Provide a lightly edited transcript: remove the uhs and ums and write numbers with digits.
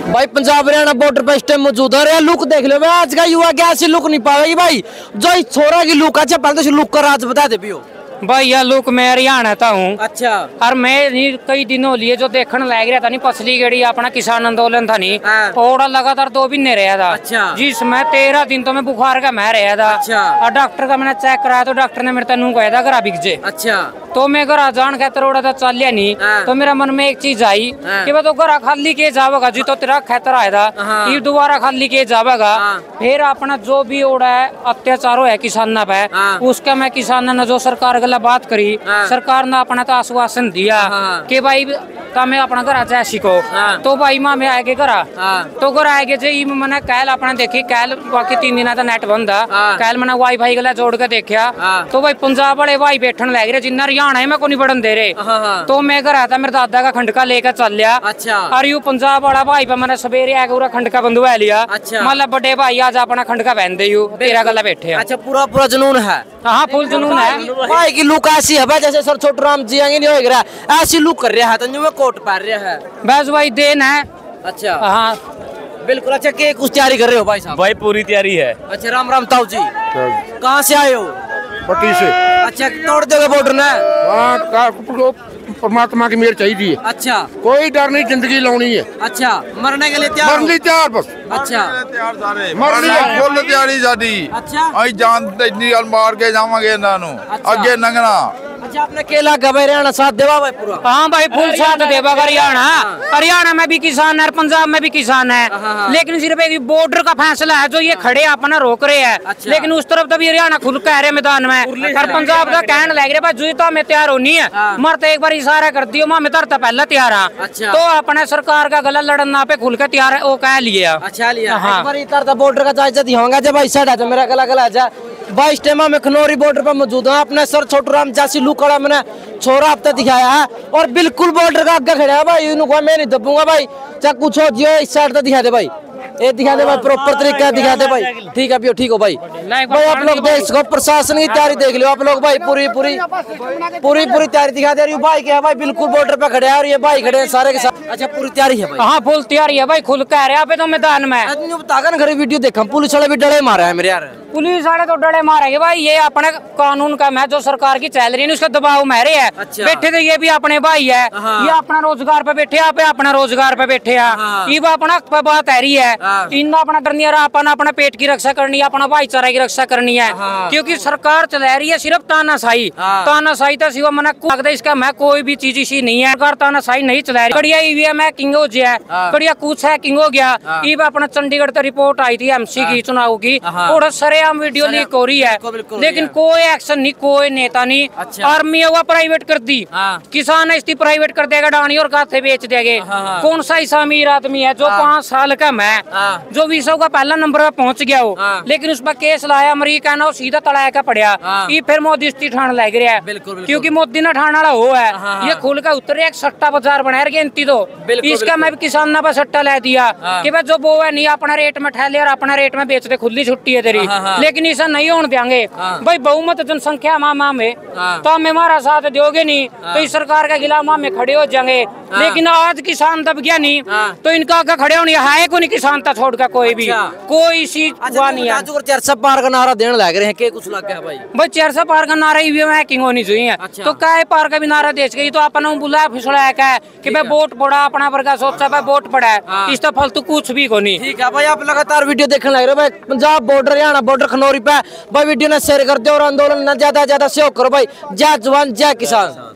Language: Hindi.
भाई पंजाब हरियाणा बॉर्डर पर इस टाइम मौजूद है। लुक देख लो भाई, आज का युवा क्या ऐसी लुक नहीं पाएगी भाई जो इस छोरा की लुक। अच्छा पहले तो लुक का राज बता दे पियो भाई। यह लुक मैं हरियाणा था हूँ। अच्छा। और मैं कई दिनों लिए जो देखने लग रहा था नहीं, पसली गेड़ी अपना किसान आंदोलन था नहीं, और लगातार 2 महीने रहा था। अच्छा। जिसमें 13 दिन तो मैं बुखार का मैं रहा था। अच्छा। और डॉक्टर का मैंने चेक कराया तो डॉक्टर ने मेरे तेनू कहा था घर बिक जे। अच्छा। तो मैं घर जान खेतर उड़ा था चल लिया नहीं। तो मेरा मन में एक चीज आई कि मैं तो घर खाली के जावेगा जी, तो तेरा खेतर आया था ये दोबारा खाली के जावेगा। फिर अपना जो भी उड़ा है अत्याचार है किसाना पे, उसका मैं किसाना ने जो सरकार गला बात करी, सरकार ने अपना तो आश्वासन दिया कि भाई मैं अपना घर जा सीखो। तो भाई माँ में आएगे घर, तो घर आएगे जी मैंने कैल अपना देखी, कैल बाकी 3 दिन का नेट बंद है, कैल मैंने वाईफाई गला जोड़ के देखा। तो भाई पंजाब वाले भाई बैठन लग रहे जिन्ना हरियाणा है मैं को नहीं बढ़न दे रहे। तो मैं घर आता मेरे दादा का खंडका लेकर चल लिया। अच्छा। और यू पंजाब वाला भाई पे मैंने सवेरे आके पूरा खंडका बंधवा लिया। अच्छा। मतलब बड़े भाई आज अपना खंडका पहन दे यू तेरा गला बैठे। अच्छा पूरा पूरा जुनून है। हाँ फुल जुनून है भाई की लुक ऐसी है भाई जैसे सर छोटू राम जी आगे नहीं हो रहा, ऐसी लुक कर रहा है तो कोट पहन रहा है बस भाई देन है। अच्छा। हाँ बिल्कुल। अच्छा के कुछ तैयारी कर रहे हो भाई साहब? भाई पूरी तैयारी है। अच्छा राम राम ताऊ जी, कहाँ से आए हो? पट्टी से। अच्छा तोड़ दोगे बॉर्डर ने? परमात्मा की मेहर चाहिए। अच्छा। कोई डर नहीं, जिंदगी लानी है। अच्छा मरने के लिए तैयार? मरने तैयार बस। अच्छा मरने फुल तैयारी साडी। अच्छा। आई जान ते इन्नी गल मार के जावांगे इन्हां नूं अगे लंघना। अच्छा आपने केला गवे हरियाणा साथ देवा भाई पूरा? हाँ भाई फुल साथ देवा हरियाणा। हरियाणा में भी किसान है, पंजाब में भी किसान है, लेकिन सिर्फ एक बॉर्डर का फैसला है जो ये खड़े अपना रोक रहे हैं। अच्छा। लेकिन उस तरफ तो भी हरियाणा खुल कह रहे मैदान में, और पंजाब का कहने लग रहे भाई जो तो हमें तैयार होनी है, मरते एक बार इशारा कर दियो मैं तरता पहले तैयार हाँ। अच्छा। तो अपने सरकार का गला लड़ना पे खुल के तैयार है वो कह लिया। अच्छा लिया। हाँ। एक बार तरता बॉर्डर का जायजा दिखाऊंगा जब भाई साइड मेरा गला गला जा। भाई इस टाइम में खनौरी बॉर्डर पर मौजूद हूँ। अपने सर छोटू राम जैसी लुक वाला मैंने छोरा अब तक दिखाया है और बिल्कुल बॉर्डर का आगे खड़ा है भाई। मैं नहीं दबूंगा भाई, चाहे कुछ हो जियो इस साइड तक दिखा दे भाई, ये दिखा दे भाई, प्रॉपर तरीका दिखा दे भाई। ठीक है ठीक हो भाई। भाई आप लोग देख सको प्रशासन की तैयारी देख लो आप लोग भाई, पूरी तैयारी दिखा दे रही हूँ भाई। क्या भाई बिल्कुल बॉर्डर पे खड़े हैं और ये भाई खड़े हैं सारे के साथ। अच्छा पूरी तैयारी है भाई? हाँ फुल तैयारी है भाई, खुल कह रहे तो मैदान में। बताकर घर वीडियो देखा, पुलिस वाले भी डरे मारा है मेरे यार। पुलिस वाले तो डरे मारेंगे भाई, ये अपने कानून का मैं जो सरकार की चल रही है उसका दबाव में रहे है। अच्छा। बैठे थे ये भी अपने भाई है, ये अपना रोजगार पे बैठे आप अपना रोजगार पे बैठे हैं, ये अपना बात है रही है। इन अपना डरनी है, अपना पेट की रक्षा करनी है, अपना भाईचारा की रक्षा करनी है। क्योंकि सरकार चला रही है सिर्फ तानाशाही। तानाशाही तो सिवा मना लगता इसका मैं कोई भी चीज इसी नहीं है। सरकार तानाशाही नहीं चला रही। कड़िया ईवीएम है किंग हो गया, कड़िया कुछ है किंग हो गया। ये अपना चंडीगढ़ तो रिपोर्ट आई थी एमसी की चुनाव की, और सरेआम वीडियो लीक हो रही है, लेकिन कोई एक्शन नहीं, कोई नेता नहीं। आर्मी हुआ प्राइवेट कर दी, किसान इसकी प्राइवेट कर देगा, डानी और गाथे बेच देंगे। कौन सा ऐसा अमीर आदमी है जो 5 साल का मैं जो विश्व का पहला नंबर पे पहुंच गया हो, लेकिन उस पर केस लाया अमेरिका ने, सीधा तड़ाया का पड़ा। ये फिर मोदी ठाण लग रहा है, क्योंकि मोदी ने ठाण वाला हो है। ये खुल का उतर एक सट्टा बाजार बनाया गिनती तो इसका मैं भी किसान पर सट्टा लै दिया कि भाई जो वो है नहीं अपना रेट में ठहले और अपना रेट में बेच दे, खुली छुट्टी है तेरी। लेकिन ऐसा नहीं होने देंगे भाई, बहुमत जनसंख्या माँ में तो हमें हमारा साथ दोगे नहीं तो इस सरकार के खिलाफ माँ में खड़े हो जाएंगे। लेकिन आज किसान दब गया नहीं तो इनका आगे खड़े होने है को नहीं, किसान था छोड़ का कोई भी कोई सी हुआ नहीं है। 400 पार का नारा देने लग रहे हैं, के कुछ लग गया भाई? 400 पार का नारा ईवीएम हैकिंग होनी चाहिए। तो क्या पार का भी नारा देश गई तो अपन बुला फिसला कि भाई वोट पड़ा अपना वर्गा सोचा भाई वोट पड़ा है, इस तो फालतू कुछ भी को नहीं। ठीक है भाई, आप लगातार वीडियो देखने लग रहे हो भाई। पंजाब बॉर्डर हरियाणा बॉर्डर खनौरी पे भाई वीडियो ने शेयर कर दो और आंदोलन न ज्यादा सहयोग करो भाई। जय जवान जय किसान।